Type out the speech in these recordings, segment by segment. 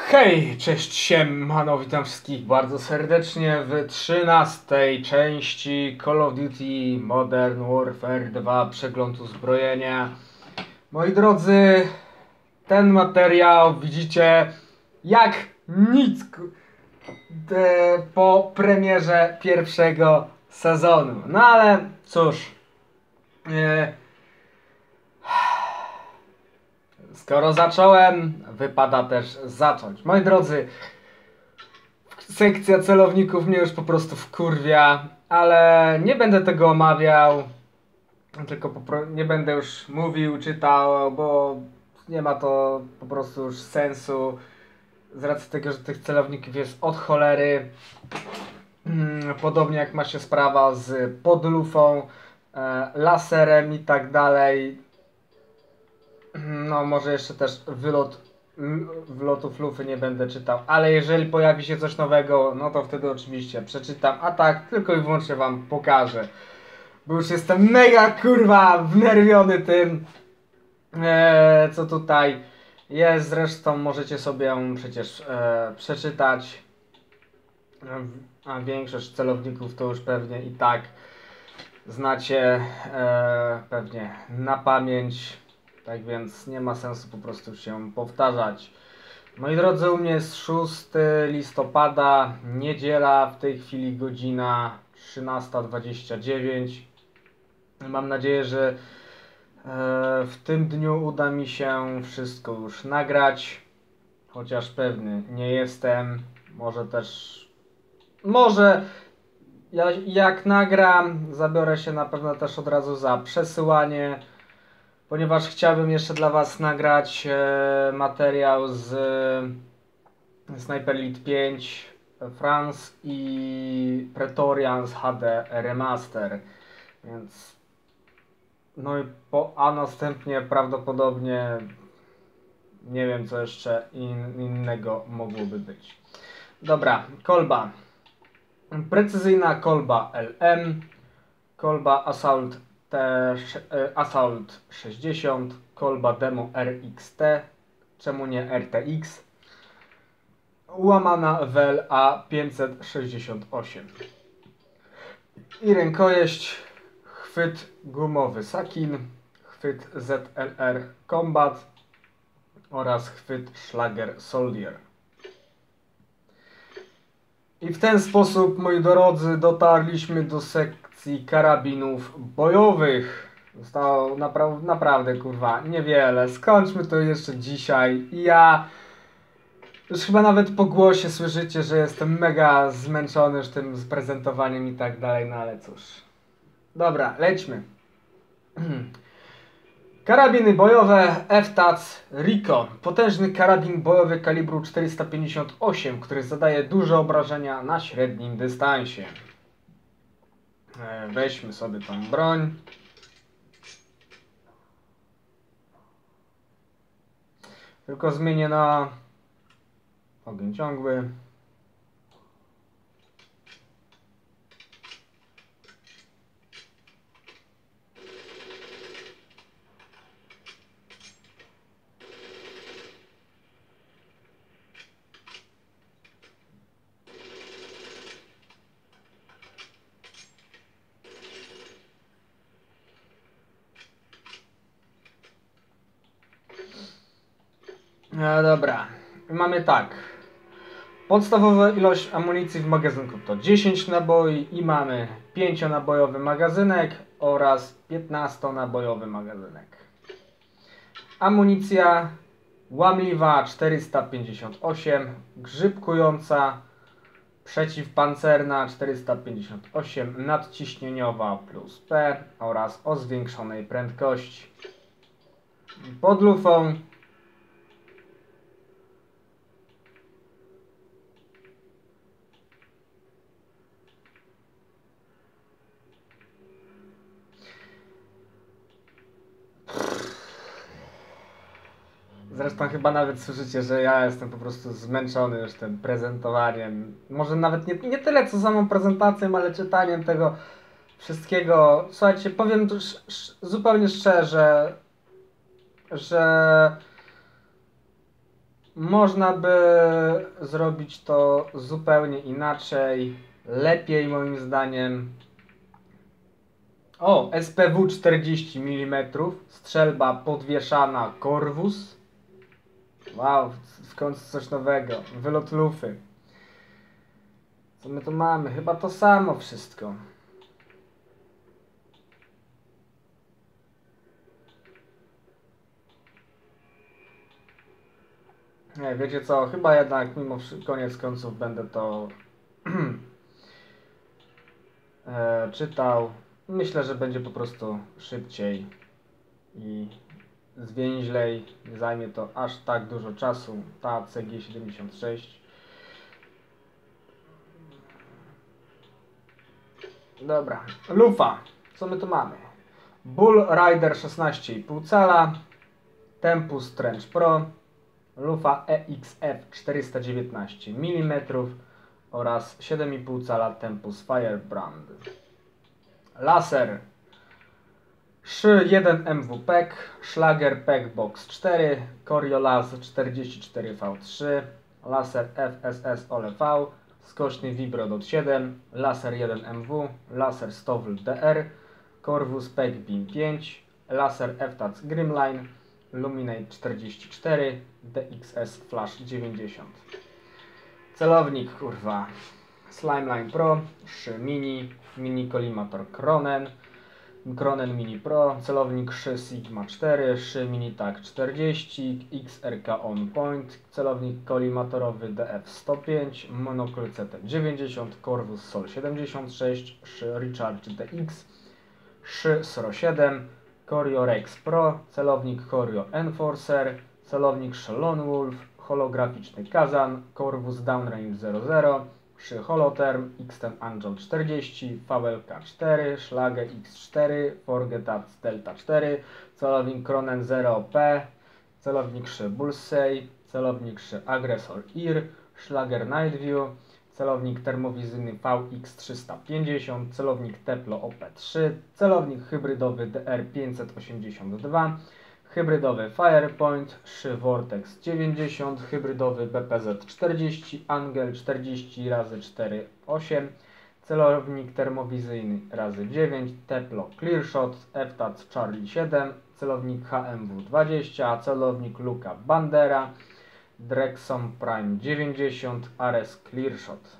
Hej, cześć, siemano, witam wszystkich bardzo serdecznie w 13 części Call of Duty Modern Warfare 2 Przegląd uzbrojenia. Moi drodzy, ten materiał widzicie jak nic po premierze pierwszego sezonu. No ale cóż, skoro zacząłem, wypada też zacząć. Moi drodzy, sekcja celowników mnie już po prostu wkurwia, ale nie będę tego omawiał, tylko nie będę już mówił, czytał, bo nie ma to po prostu już sensu z racji tego, że tych celowników jest od cholery. Podobnie jak ma się sprawa z podlufą, laserem i tak dalej. No może jeszcze też wylotów lufy nie będę czytał, ale jeżeli pojawi się coś nowego, no to wtedy oczywiście przeczytam, a tak tylko i wyłącznie wam pokażę, bo już jestem mega kurwa wnerwiony tym, co tutaj jest. Zresztą możecie sobie ją przecież przeczytać, a większość celowników to już pewnie i tak znacie pewnie na pamięć. Tak więc nie ma sensu po prostu się powtarzać. Moi drodzy, u mnie jest 6 listopada, niedziela, w tej chwili godzina 13:29. Mam nadzieję, że w tym dniu uda mi się wszystko już nagrać. Chociaż pewny nie jestem. Może jak nagram, zabiorę się na pewno też od razu za przesyłanie, ponieważ chciałbym jeszcze dla was nagrać materiał z Sniper Elite 5 France i Praetorians HD Remaster, więc no i a następnie prawdopodobnie nie wiem co jeszcze innego mogłoby być. Dobra, kolba. Precyzyjna kolba LM, kolba Assault 60, kolba Demo RXT, czemu nie RTX, łamana WLA 568 i rękojeść, chwyt gumowy Sakin, chwyt ZLR Combat oraz chwyt Schlager Soldier. I w ten sposób, moi drodzy, dotarliśmy do sekcji karabinów bojowych. Zostało naprawdę kurwa niewiele. Skończmy to jeszcze dzisiaj. I ja już chyba nawet po głosie słyszycie, że jestem mega zmęczony już tym prezentowaniem i tak dalej, no ale cóż. Dobra, lećmy. Karabiny bojowe FTAC Recon. Potężny karabin bojowy kalibru 458, który zadaje duże obrażenia na średnim dystansie. Weźmy sobie tą broń. Tylko zmienię na ogień ciągły. Dobra, mamy tak. Podstawowa ilość amunicji w magazynku to 10 naboi i mamy 5-nabojowy magazynek oraz 15-nabojowy magazynek. Amunicja łamliwa 458, grzybkująca, przeciwpancerna 458, nadciśnieniowa plus P oraz o zwiększonej prędkości. Pod lufą zresztą chyba nawet słyszycie, że ja jestem po prostu zmęczony już tym prezentowaniem. Może nawet nie tyle co samą prezentacją, ale czytaniem tego wszystkiego. Słuchajcie, powiem zupełnie szczerze, że Można by zrobić to zupełnie inaczej, lepiej moim zdaniem. O, SPW 40 mm, strzelba podwieszana Corvus. Wow, skąd coś nowego, wylot lufy. Co my tu mamy? Chyba to samo wszystko. Nie, wiecie co, chyba jednak mimo koniec końców będę to czytał. Myślę, że będzie po prostu szybciej i zwięźlej. Nie zajmie to aż tak dużo czasu. Ta CG76. Dobra, lufa. Co my tu mamy? Bull Rider 16,5 cala, Tempus Trench Pro, lufa EXF 419 mm oraz 7,5 cala Tempus Firebrand. Laser Szy-1 MW-PEC, Schlager PEC Box 4, Coriolas 44V3, laser FSS OLV, skośny Vibrodot 7, laser 1MW, laser Stowl DR, Corvus PEC Beam 5, laser FTAC Grimline, Luminate 44, DXS Flash 90. Celownik kurwa Slimeline Pro, Szy Mini, Mini Collimator Cronen, Cronen Mini Pro, celownik Szy Sigma 4, Szy Mini TAC 40, XRK On Point, celownik kolimatorowy DF105, monokul CT90, Corvus Sol 76, Szy Recharge DX, Szy SRO 7, Corio Rex Pro, celownik Corio Enforcer, celownik Szy Lone Wolf, holograficzny Kazan, Corvus Downrange 00, Szy Holotherm, X10 Angel 40, VLK 4, Schlager X4, Forgetat Delta 4, celownik Cronen 0P, celownik Szy Bullseye, celownik Szy Aggressor IR, Schlager Nightview, celownik termowizyjny VX350, celownik Teplo OP3, celownik hybrydowy DR582, hybrydowy Firepoint, Szy Vortex 90, hybrydowy BPZ 40, Angel 40 razy 4 8, celownik termowizyjny razy 9, Teplo Clearshot, FTAC Charlie 7, celownik HMW 20, celownik Luka Bandera, Drexon Prime 90, Ares Clearshot.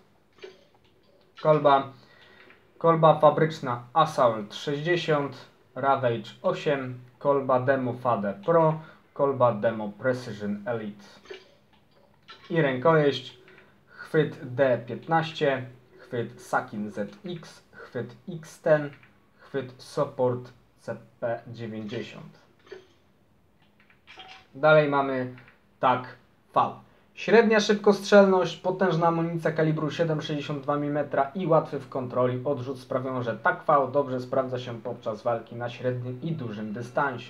Kolba fabryczna Assault 60, Ravage 8, kolba Demo Fade Pro, kolba Demo Precision Elite. I rękojeść chwyt D15, chwyt Sakin ZX, chwyt X10, chwyt Support CP90. Dalej mamy TAC V. Średnia szybkostrzelność, potężna amunicja kalibru 7,62 mm i łatwy w kontroli odrzut sprawią, że TAC V dobrze sprawdza się podczas walki na średnim i dużym dystansie.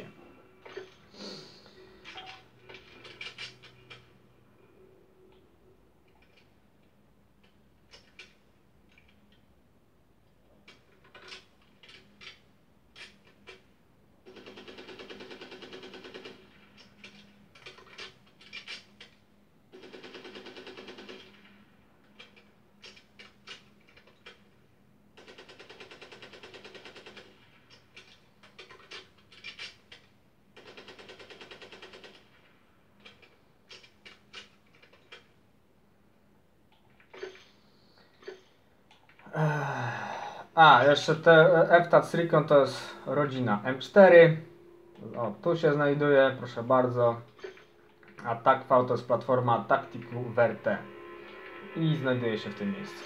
Jeszcze te FTAC Recon to jest rodzina M4. O, tu się znajduje, proszę bardzo. A TAC V to jest platforma Tactical Verte. I znajduje się w tym miejscu.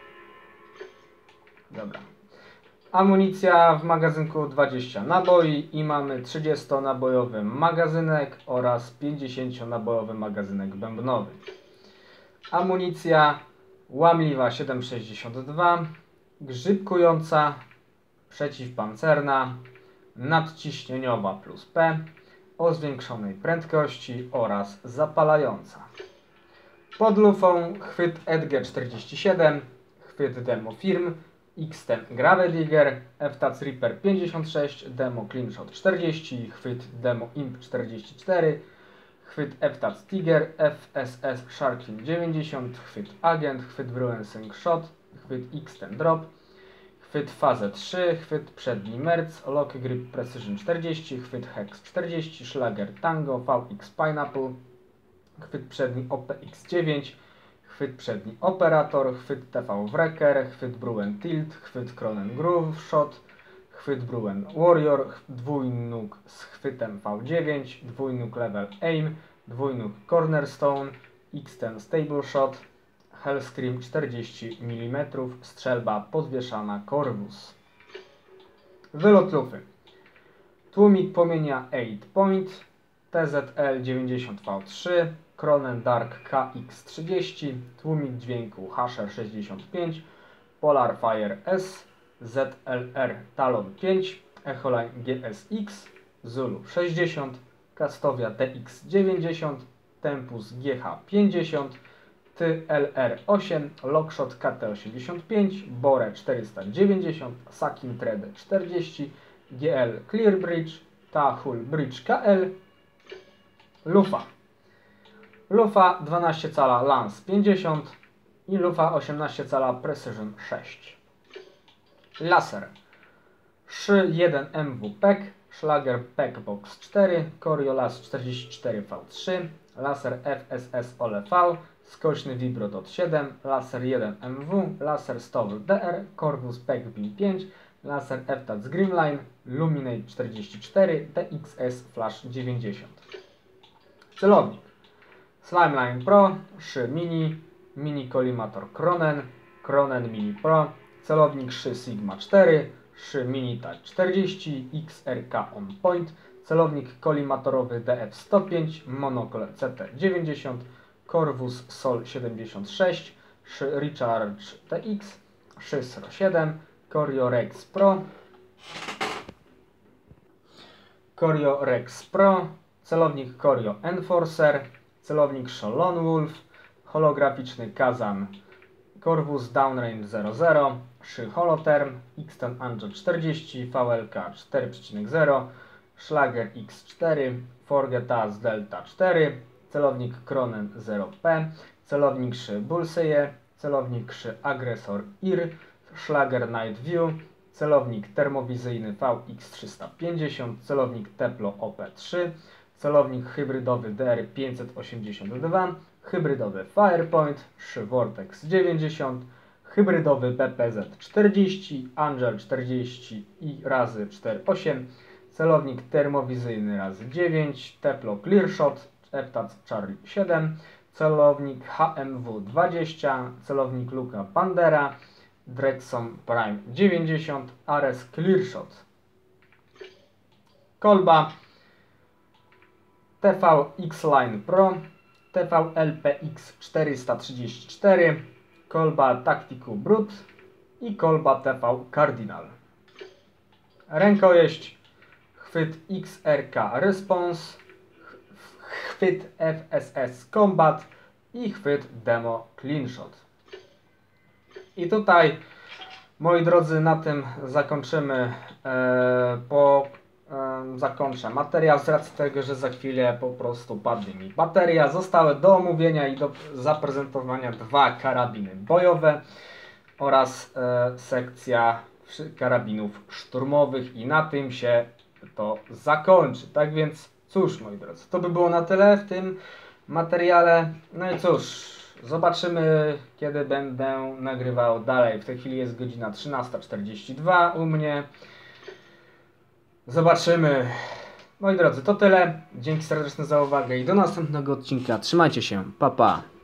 Dobra. Amunicja w magazynku 20 naboi i mamy 30-nabojowy magazynek oraz 50-nabojowy magazynek bębnowy. Amunicja łamliwa 7,62, grzybkująca, przeciwpancerna, nadciśnieniowa plus P, o zwiększonej prędkości oraz zapalająca. Pod lufą chwyt Edge 47, chwyt Demo Firm, X10 Gravedigger, FTAC Reaper 56, Demo Cleanshot 40, chwyt Demo Imp 44, chwyt FTAC Tiger, FSS Sharkin 90, chwyt Agent, chwyt Bruensing Shot, chwyt X10 Drop, chwyt Fazę 3, chwyt przedni Merc, Lock Grip Precision 40, chwyt Hex 40, Schlager Tango, VX Pineapple, chwyt przedni OPX9, chwyt przedni Operator, chwyt TV Wrecker, chwyt Bruen Tilt, chwyt Cronen Groove Shot, chwyt Bruen Warrior, dwójnóg z chwytem V9, dwójnóg Level Aim, dwójnóg Cornerstone, X10 Stable Shot, Hellscream 40 mm, strzelba podwieszana Corvus. Wylot lufy. Tłumik płomienia 8 Point, TZL 90V3, Cronen Dark KX30, tłumik dźwięku Hasher 65, Polar Fire S, ZLR Talon 5, Echoline GSX, Zulu 60, Castovia TX90, Tempus GH50, TLR8, Lockshot KT85, Bore 490, Sakin Thread 40, GL Clearbridge, Tahul Bridge KL, lufa. Lufa 12 cala Lance 50 i lufa 18 cala Precision 6. Laser. Szy 1 MW PEC, Schlager PEC Box 4, Coriolas 44V3, laser FSS OLV, skośny Vibrodot 7, laser 1 MW, laser Stowel DR, Corvus PEC Beam 5, laser FTAC Grimline, Luminate 44, TXS Flash 90. Celownik. Slimeline Pro, Szy Mini, Mini Collimator Cronen, Cronen Mini Pro, celownik Szy Sigma 4, Szy Mini Touch 40, XRK On Point, celownik kolimatorowy DF105, monokle CT90, Corvus Sol 76, Szy Recharge TX, Szy SRO 7, Corio Rex Pro, Corio Rex Pro, celownik Corio Enforcer, celownik Szy Lone Wolf, holograficzny Kazan Corvus Downrange 00, Szy Holotherm, X10 Angel 40, VLK 4.0, Schlager X4, Forgetas Delta 4, celownik Cronen 0P, celownik Szy Bullseye, celownik Szy Aggressor IR, Schlager Night View, celownik termowizyjny VX350, celownik Teplo OP3, celownik hybrydowy DR582, hybrydowy Firepoint, Szy Vortex 90, hybrydowy BPZ 40, Angel 40 i razy 4.8, celownik termowizyjny razy 9, Teplo Clearshot, FTAC Charlie 7, celownik HMW 20, celownik Luka Pandera, Drexon Prime 90, Ares Clearshot. Kolba TV X-Line Pro, TV LPX 434, kolba Tacticu Brut i kolba TV Cardinal. Rękojeść, chwyt XRK Response, chwyt FSS Combat i chwyt Demo Cleanshot. I tutaj, moi drodzy, na tym zakończymy, zakończę materiał z racji tego, że za chwilę po prostu padnie mi bateria. Zostały do omówienia i do zaprezentowania dwa karabiny bojowe oraz sekcja karabinów szturmowych i na tym się to zakończy. Tak więc cóż, moi drodzy, to by było na tyle w tym materiale. No i cóż, zobaczymy, kiedy będę nagrywał dalej. W tej chwili jest godzina 13:42 u mnie. Zobaczymy. Moi drodzy, to tyle. Dzięki serdeczne za uwagę i do następnego odcinka. Trzymajcie się. Pa, pa.